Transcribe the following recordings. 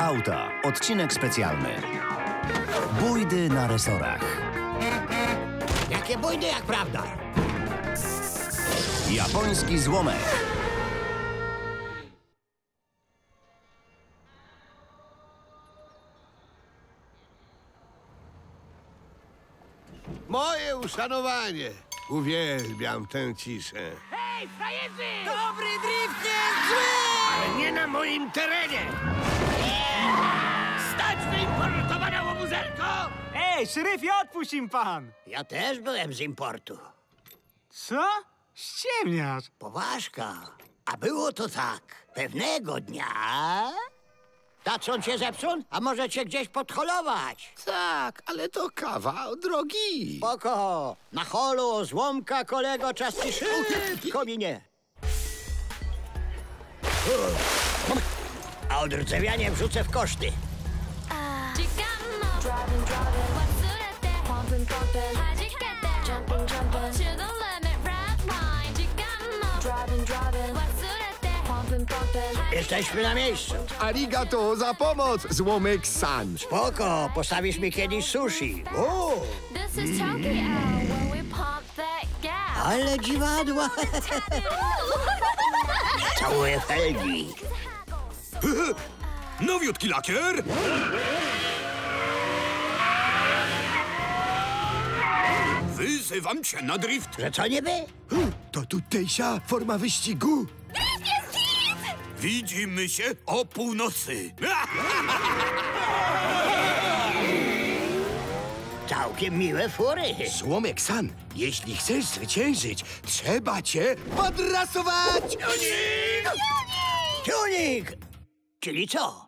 Auta. Odcinek specjalny. Bójdy na resorach. Jakie bójdy, jak prawda? Japoński złomek. Moje uszanowanie. Uwielbiam tę ciszę. Hej, frajerzy! Dobry drift jest zły! Ale nie na moim terenie! Stać wyimportowana łobuzerko! Ej, szeryfie, odpuść im pan! Ja też byłem z importu. Co? Ściemniasz. Poważka. A było to tak. Pewnego dnia... Taczon cię zepsuł? A może cię gdzieś podholować? Tak, ale to kawał drogi. Spoko. Na holu złomka kolego czas ciszy. Kominie. A odrdzewianie wrzucę w koszty. Jesteśmy na miejscu. Arigato za pomoc, złomek-san. Spoko, postawisz mi kiedyś sushi. Ale dziwadła. Całuję felgi. Nowiutki lakier? Wyzywam cię na drift. Że co niby? To tutejsza forma wyścigu. Widzimy się o północy. Całkiem miłe fury. Złomek-san, jeśli chcesz zwyciężyć, trzeba cię podrasować. Tunik! Czyli co?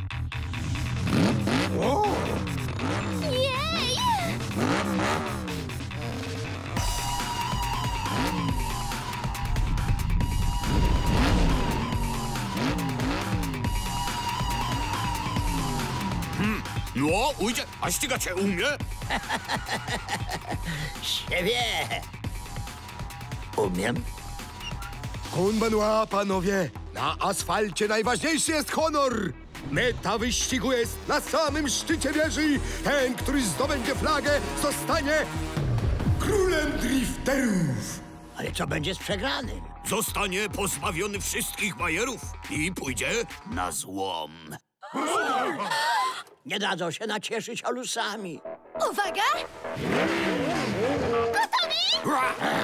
No, ujdzie, a ścigać się umie? Nie wie. Umiem. Konbanwa, panowie. Na asfalcie najważniejszy jest honor. Meta wyścigu jest na samym szczycie wieży. Ten, który zdobędzie flagę, zostanie królem drifterów. Ale co będzie z przegranym? Zostanie pozbawiony wszystkich bajerów i pójdzie na złom. Nie dadzą się nacieszyć olusami. Uwaga! Gotowi?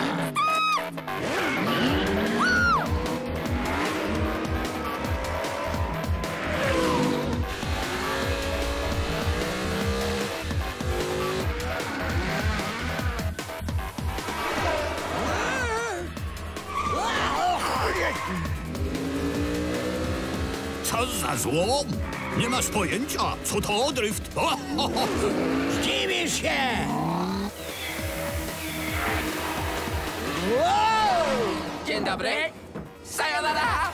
Co za złom? Nie masz pojęcia, co to drift? Zdziwisz się! Dzień dobry. Sayonara.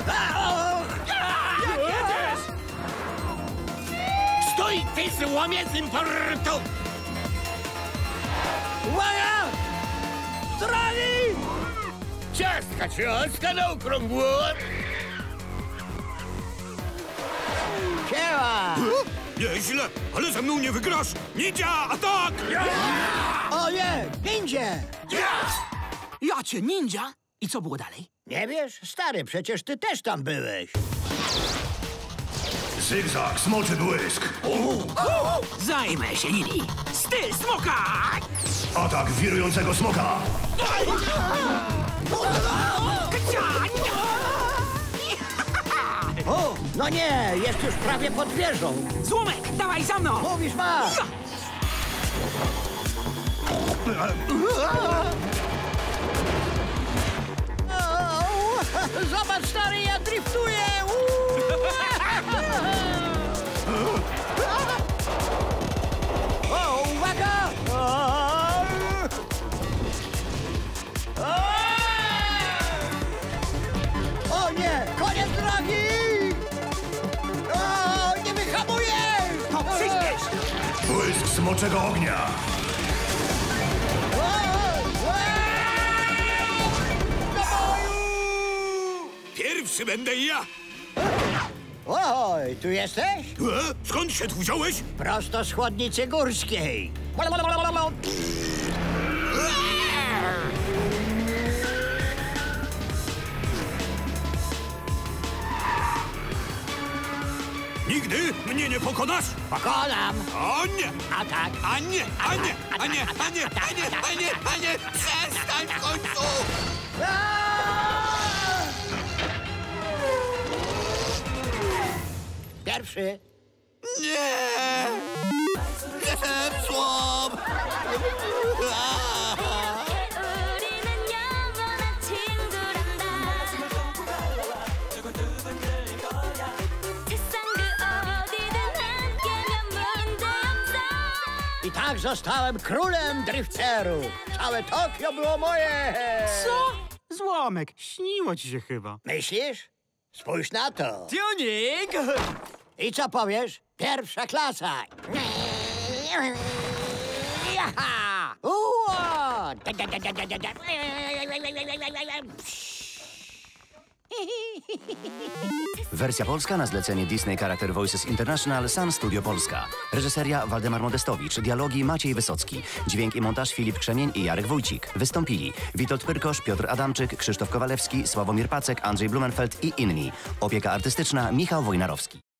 Jak jedziesz? Stój, ty złomie z importu! Uwaga! Drogi! Ciastka ciastka na okrągło! Siema! Nieźle, ale ze mną nie wygrasz. Ninja, atak! O nie, ninja! Ja cię, ninja? I co było dalej? Nie wiesz? Stary, przecież ty też tam byłeś. Zygzak, smoczy błysk. Zajmę się nimi. Styl smoka! Atak wirującego smoka. O, no nie, jest już prawie pod wieżą. Złomek, dawaj za mną! Mówisz, masz! Zobacz, stary, ja driftuję! O, uwaga! O nie, koniec drogi! O, nie wyhamuję! To przyspiesz! Błysk smoczego ognia. Pierwszy będę ja! Oj, tu jesteś? Skąd się tu wziąłeś? Prosto z chłodnicy górskiej. Nigdy mnie nie pokonasz? Pokonam. O nie! A tak. A nie! A nie! A nie! A nie! A nie! A nie! A nie! Przestań w końcu! Pierwszy. Nie! Zepsułam! 우리는 영원한 친구란다 세상 그 어디든 함께면 문제없어 I tak zostałem królem drifterów. Całe Tokio było moje. Co? Złomek, śniło ci się chyba. Myślisz? Spójrz na to. Tuning! I co powiesz? Pierwsza klasa. Jaha! Uło! Wersja polska na zlecenie Disney Character Voices International Sun Studio Polska. Reżyseria Waldemar Modestowicz, dialogi Maciej Wysocki, dźwięk i montaż Filip Krzemień i Jarek Wójcik. Wystąpili Witold Pyrkosz, Piotr Adamczyk, Krzysztof Kowalewski, Sławomir Pacek, Andrzej Blumenfeld i inni. Opieka artystyczna Michał Wojnarowski.